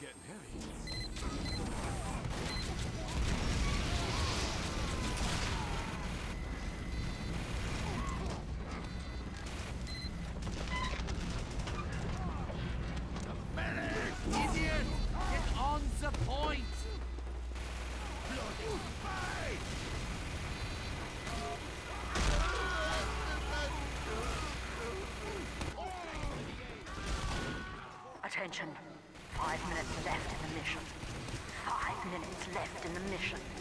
getting heavy. Medic! Idiot! Get on the point! Bloody fight! Attention. 5 minutes left in the mission. 5 minutes left in the mission.